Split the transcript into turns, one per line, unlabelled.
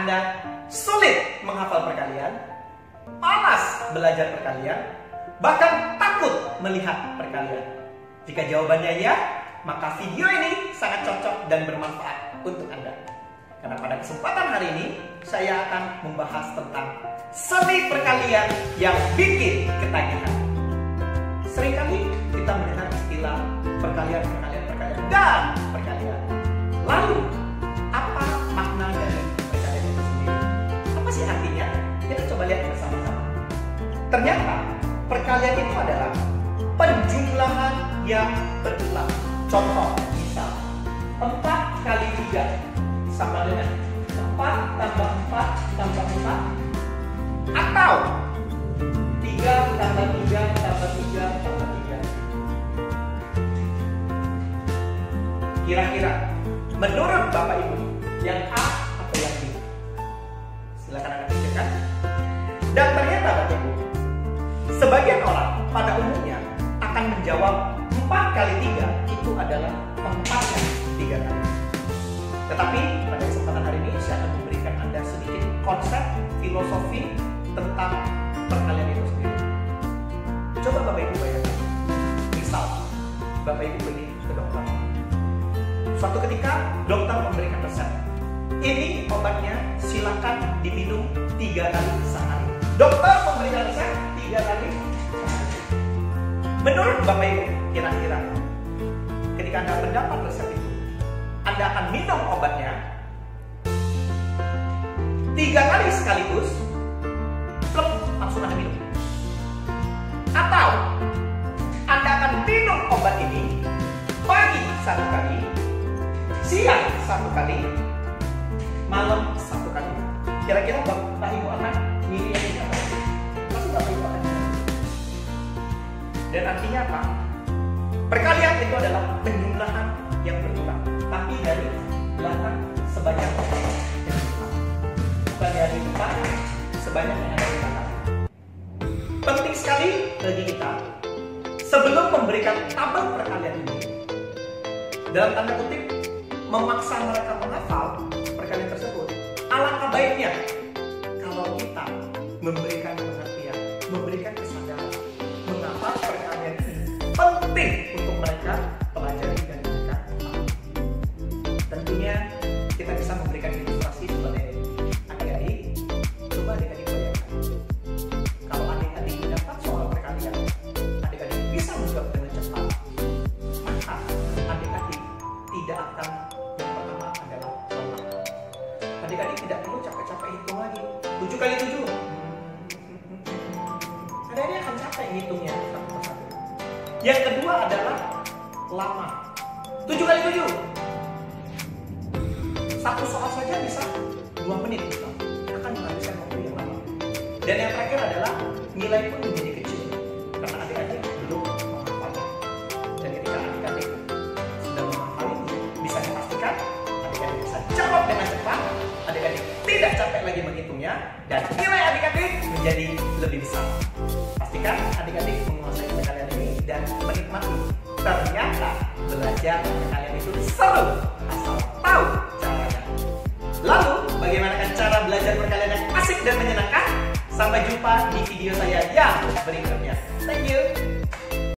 Anda sulit menghafal perkalian, malas belajar perkalian, bahkan takut melihat perkalian? Jika jawabannya ya, maka video ini sangat cocok dan bermanfaat untuk Anda. Karena pada kesempatan hari ini, saya akan membahas tentang seni perkalian yang bikin ketagihan. Seringkali kita mendengar istilah perkalian, dan perkalian. Lalu, apa makna dari perkalian itu sendiri? Apa sih artinya? Kita coba lihat bersama-sama. Ternyata, perkalian itu adalah penjumlahan yang berulang. Contoh, misal 4 kali 3 sama dengan 4 tambah 4 tambah 4, atau 3 tambah 3 tambah 3 tambah 3. Kira-kira menurut Bapak Ibu, yang A atau yang B? Silakan Anda pikirkan. Dan ternyata Bapak Ibu, sebagian orang pada umumnya akan menjawab 4 kali 3 itu adalah 4 yang 3 kali. Tetapi pada kesempatan hari ini saya akan memberikan Anda sedikit konsep filosofi tentang perkalian itu sendiri. Coba Bapak Ibu bayangkan, misal Bapak Ibu pergi ke dokter. Suatu ketika dokter memberikan resep, ini obatnya silakan diminum 3 kali sehari. Dokter memberikan resep 3 kali sehari. Menurut Bapak Ibu, kira-kira ketika Anda mendapat resep itu, Anda akan minum obatnya 3 kali sekaligus, plek, langsung Anda minum. Atau Anda akan minum obat ini pagi 1 kali, siang 1 kali, malam 1 kali. Kira-kira Bapak Ibu akan milih yang ini apa? Pasti Bapak Ibu akan milih. Dan artinya apa? Perkalian itu adalah penjumlahan yang berulang, tapi dari belakang sebanyak yang depan. Bukan dari depan sebanyak yang ada di belakang. Penting sekali bagi kita sebelum memberikan tabel perkalian ini, dalam tanda kutip, memaksa mereka menghafal perkalian tersebut. Alangkah baiknya kalau kita memberikan pengertian, memberikan kesadaran mengapa perkalian ini penting untuk mereka pelajari dan mereka pahami. Tentunya kita bisa memberikan ilustrasi seperti ini. Adik-adik, coba adik-adik bayangkan, kalau adik-adik mendapat soal perkalian, adik-adik bisa menjawab dengan cepat, maka adik-adik tidak akan, yang pertama adalah lelah. Adik-adik tidak perlu capek-capek hitung lagi 7 kali 7. Adik-adik akan capek hitungnya satu persatu. Yang kedua adalah lama. 7 kali 7. Satu soal saja bisa 2 menit. Akan menghabiskan waktu yang lama. Dan yang terakhir adalah nilai pun menjadi kecil karena adik-adik belum menghafalnya. Dan ketika adik-adik sudah menghafal ini, bisa dipastikan adik-adik bisa jawab dengan cepat, adik-adik tidak capek lagi menghitungnya, dan nilai adik-adik menjadi lebih besar. Pastikan adik-adik menguasai perkalian ini dan menikmati. Ternyata belajar perkalian itu seru asal tahu caranya. Lalu bagaimana cara belajar perkalian yang asik dan menyenangkan? Sampai jumpa di video saya yang berikutnya. Thank you.